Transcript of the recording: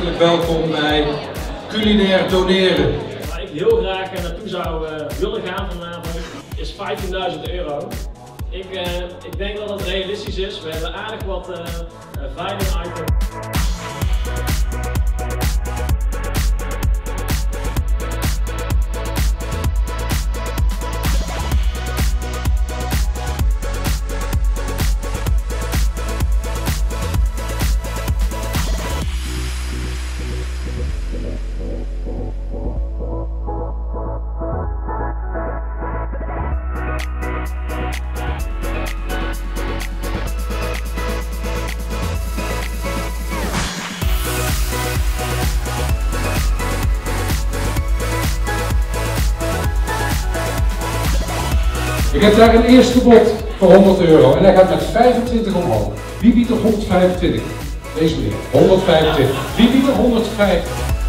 hartelijk welkom bij Culinair Doneren. Waar ik heel graag naartoe zou willen gaan vanavond is €15.000. Ik denk dat dat realistisch is. We hebben aardig wat veiling items. Ik heb daar een eerste bod voor €100 en hij gaat met 25 omhoog. Wie biedt er 125? Deze meneer, 125. Wie biedt er 150?